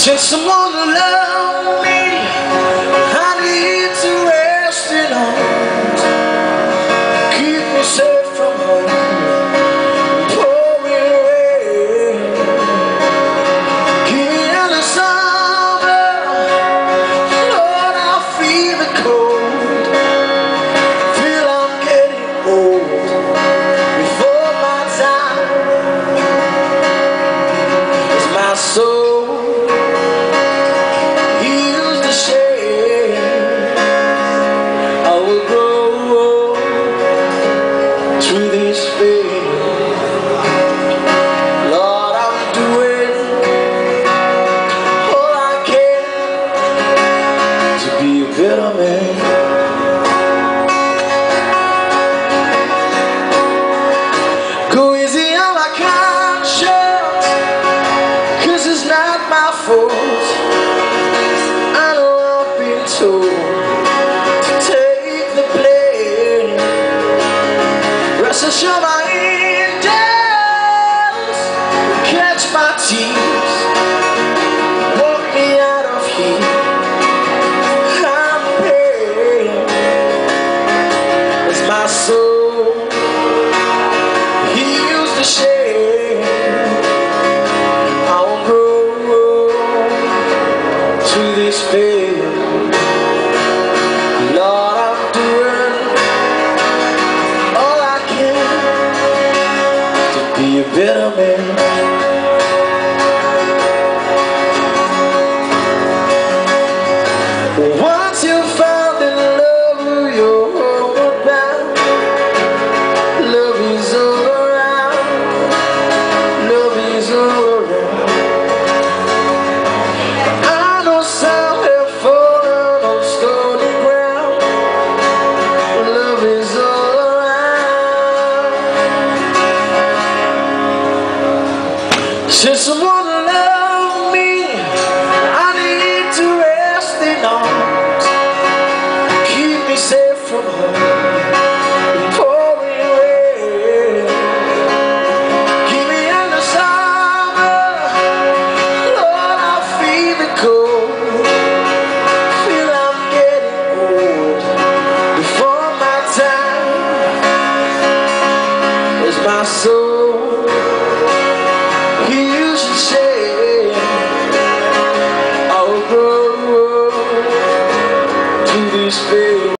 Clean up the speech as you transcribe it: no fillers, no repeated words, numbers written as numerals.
Send someone to love me. I need to rest in arms. Keep me safe from home, pouring rain. Give me in the summer, Lord, I feel the cold. Feel I'm getting old before my time. It's my soul. Through this pain, Lord, I'm doing all I can to be a better man. Go easy on my conscience, 'cause it's not my fault. I know I've been told to take the blame. Rest assured my angels catch my tears, walk me out of here. I'm pain as my soul heals the shame. I will grow through this pain. Lord, I'm doing all I can to be a better man. Once you found the love of your homeward bound, love is all around, love is all around. I know some have fallen on stony ground, love is all around. Send someone to love me. I need to rest in arms. Keep me safe from home, pouring rain. Keep me in the summer, Lord, I feel the cold. Feel I'm getting old before my time. As my soul heals the shame, I will grow through this pain.